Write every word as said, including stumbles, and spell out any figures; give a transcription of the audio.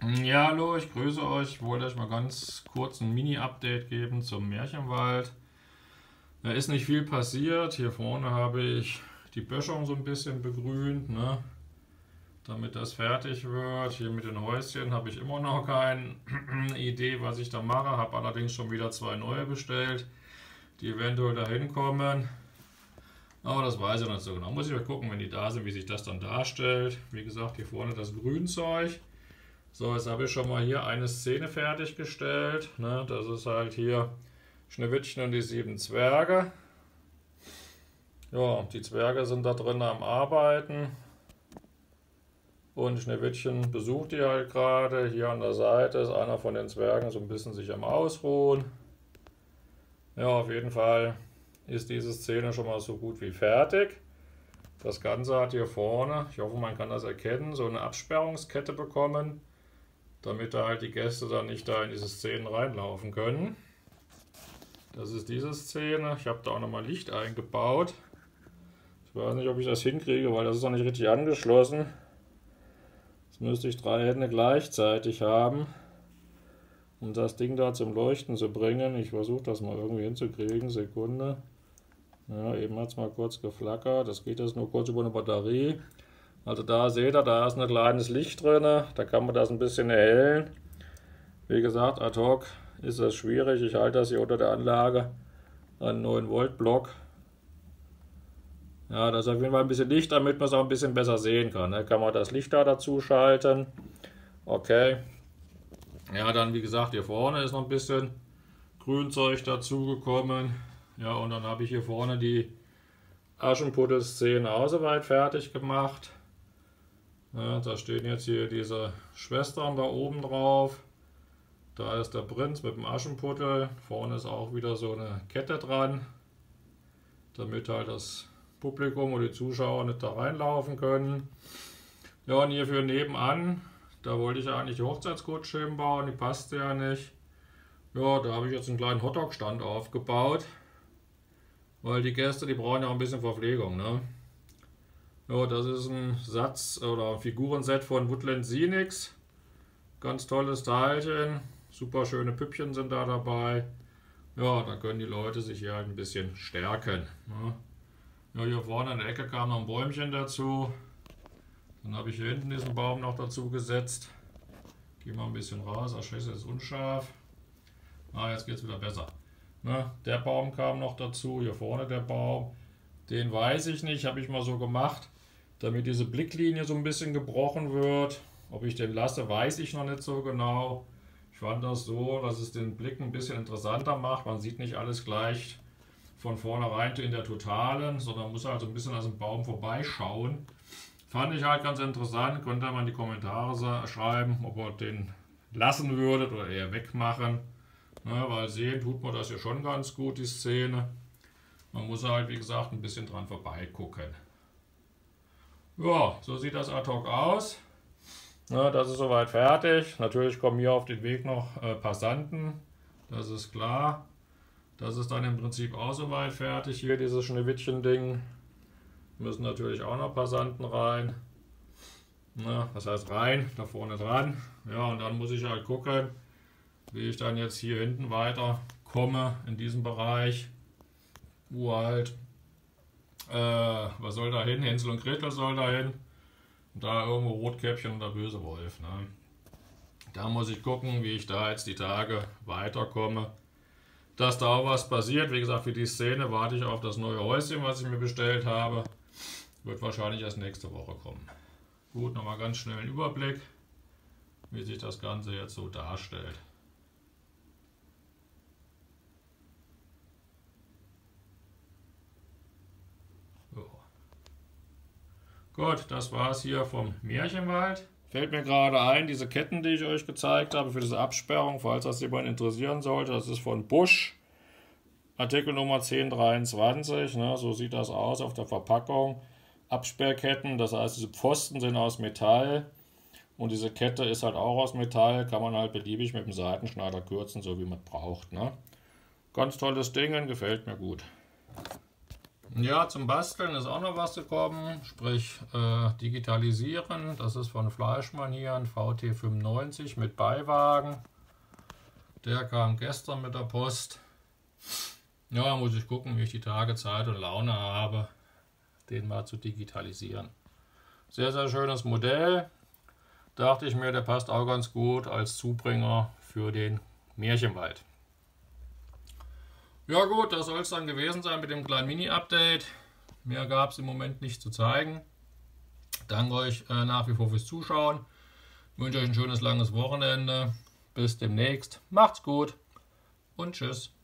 Ja, hallo, ich grüße euch. Ich wollte euch mal ganz kurz ein Mini-Update geben zum Märchenwald. Da ist nicht viel passiert. Hier vorne habe ich die Böschung so ein bisschen begrünt, ne, damit das fertig wird. Hier mit den Häuschen habe ich immer noch keine Idee, was ich da mache. Habe allerdings schon wieder zwei neue bestellt, die eventuell dahin kommen. Aber das weiß ich noch nicht so genau. Muss ich mal gucken, wenn die da sind, wie sich das dann darstellt. Wie gesagt, hier vorne das Grünzeug. So, jetzt habe ich schon mal hier eine Szene fertiggestellt. Ne? Das ist halt hier Schneewittchen und die sieben Zwerge. Ja, die Zwerge sind da drin am Arbeiten. Und Schneewittchen besucht die halt gerade. Hier an der Seite ist einer von den Zwergen so ein bisschen sich am Ausruhen. Ja, auf jeden Fall ist diese Szene schon mal so gut wie fertig. Das Ganze hat hier vorne, ich hoffe man kann das erkennen, so eine Absperrungskette bekommen, damit da halt die Gäste dann nicht da in diese Szenen reinlaufen können. Das ist diese Szene. Ich habe da auch nochmal Licht eingebaut. Ich weiß nicht, ob ich das hinkriege, weil das ist noch nicht richtig angeschlossen. Jetzt müsste ich drei Hände gleichzeitig haben, um das Ding da zum Leuchten zu bringen. Ich versuche das mal irgendwie hinzukriegen. Sekunde. Ja, eben hat es mal kurz geflackert. Das geht jetzt nur kurz über eine Batterie. Also da seht ihr, da ist ein kleines Licht drin, da kann man das ein bisschen erhellen. Wie gesagt, ad hoc ist das schwierig. Ich halte das hier unter der Anlage an neun Volt Block. Ja, das ist auf jeden Fall ein bisschen Licht, damit man es auch ein bisschen besser sehen kann. Da kann man das Licht da dazu schalten. Okay. Ja, dann wie gesagt, hier vorne ist noch ein bisschen Grünzeug dazugekommen. Ja, und dann habe ich hier vorne die Aschenputtel-Szene auch soweit fertig gemacht. Ja, da stehen jetzt hier diese Schwestern da oben drauf. Da ist der Prinz mit dem Aschenputtel. Vorne ist auch wieder so eine Kette dran, damit halt das Publikum oder die Zuschauer nicht da reinlaufen können. Ja, und hier für nebenan, da wollte ich ja eigentlich die Hochzeitskutsche hinbauen, die passte ja nicht. Ja, da habe ich jetzt einen kleinen Hotdog-Stand aufgebaut, weil die Gäste, die brauchen ja auch ein bisschen Verpflegung, ne? Ja, das ist ein Satz oder Figurenset von Woodland Scenics. Ganz tolles Teilchen. Super schöne Püppchen sind da dabei. Ja, da können die Leute sich hier halt ein bisschen stärken. Ja, hier vorne in der Ecke kam noch ein Bäumchen dazu. Dann habe ich hier hinten diesen Baum noch dazu gesetzt. Geh mal ein bisschen raus, das Scheiße ist unscharf. Ah, jetzt geht es wieder besser. Na, der Baum kam noch dazu, hier vorne der Baum. Den weiß ich nicht, habe ich mal so gemacht, damit diese Blicklinie so ein bisschen gebrochen wird. Ob ich den lasse, weiß ich noch nicht so genau. Ich fand das so, dass es den Blick ein bisschen interessanter macht. Man sieht nicht alles gleich von vornherein in der Totalen, sondern muss halt so ein bisschen an dem Baum vorbeischauen. Fand ich halt ganz interessant. Könnt ihr mal in die Kommentare schreiben, ob ihr den lassen würdet oder eher wegmachen. Ne, weil sehen tut man das ja schon ganz gut, die Szene. Man muss halt, wie gesagt, ein bisschen dran vorbeigucken. Ja, so sieht das ad hoc aus. Ja, das ist soweit fertig. Natürlich kommen hier auf den Weg noch äh, Passanten. Das ist klar. Das ist dann im Prinzip auch soweit fertig. Hier dieses Schneewittchen-Ding. Müssen natürlich auch noch Passanten rein. Na, das heißt rein, da vorne dran. Ja, und dann muss ich halt gucken, wie ich dann jetzt hier hinten weiter komme in diesem Bereich. Wo halt, äh, was soll da hin? Hänsel und Gretel soll da hin. Und da irgendwo Rotkäppchen und der böse Wolf. Ne? Da muss ich gucken, wie ich da jetzt die Tage weiterkomme. Dass da auch was passiert. Wie gesagt, für die Szene warte ich auf das neue Häuschen, was ich mir bestellt habe. Wird wahrscheinlich erst nächste Woche kommen. Gut, nochmal ganz schnell einen Überblick, wie sich das Ganze jetzt so darstellt. Gut, das war's hier vom Märchenwald. Fällt mir gerade ein, diese Ketten, die ich euch gezeigt habe für diese Absperrung, falls das jemand interessieren sollte, das ist von Busch, Artikel Nummer zehn dreiundzwanzig, ne, so sieht das aus auf der Verpackung. Absperrketten, das heißt, diese Pfosten sind aus Metall und diese Kette ist halt auch aus Metall, kann man halt beliebig mit dem Seitenschneider kürzen, so wie man braucht. Ne. Ganz tolles Ding, gefällt mir gut. Ja, zum Basteln ist auch noch was gekommen, sprich äh, digitalisieren. Das ist von Fleischmann hier ein V T fünfundneunzig mit Beiwagen. Der kam gestern mit der Post. Ja, muss ich gucken, wie ich die Tage Zeit und Laune habe, den mal zu digitalisieren. Sehr, sehr schönes Modell. Dachte ich mir, der passt auch ganz gut als Zubringer für den Märchenwald. Ja gut, das soll es dann gewesen sein mit dem kleinen Mini-Update. Mehr gab es im Moment nicht zu zeigen. Danke euch äh, nach wie vor fürs Zuschauen. Ich wünsche euch ein schönes langes Wochenende. Bis demnächst. Macht's gut und tschüss.